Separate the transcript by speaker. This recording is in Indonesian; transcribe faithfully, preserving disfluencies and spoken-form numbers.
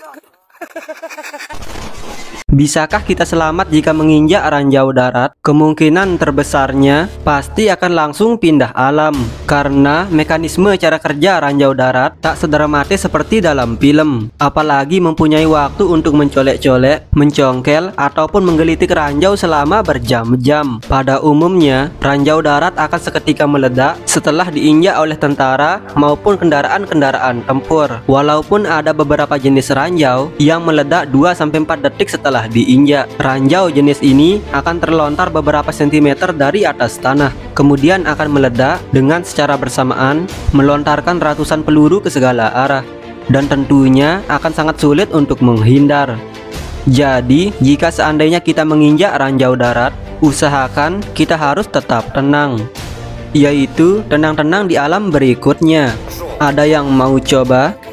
Speaker 1: Bisakah kita selamat jika menginjak ranjau darat? Kemungkinan terbesarnya pasti akan langsung pindah alam, karena mekanisme cara kerja ranjau darat tak sedramatis seperti dalam film. Apalagi mempunyai waktu untuk mencolek-colek, mencongkel, ataupun menggelitik ranjau selama berjam-jam. Pada umumnya, ranjau darat akan seketika meledak setelah diinjak oleh tentara maupun kendaraan-kendaraan tempur. Walaupun ada beberapa jenis ranjau yang meledak dua sampai empat detik setelah diinjak. Ranjau jenis ini akan terlontar beberapa sentimeter dari atas tanah, kemudian akan meledak dengan secara bersamaan melontarkan ratusan peluru ke segala arah, dan tentunya akan sangat sulit untuk menghindar. Jadi, jika seandainya kita menginjak ranjau darat, usahakan kita harus tetap tenang, yaitu tenang-tenang di alam berikutnya. Ada yang mau coba?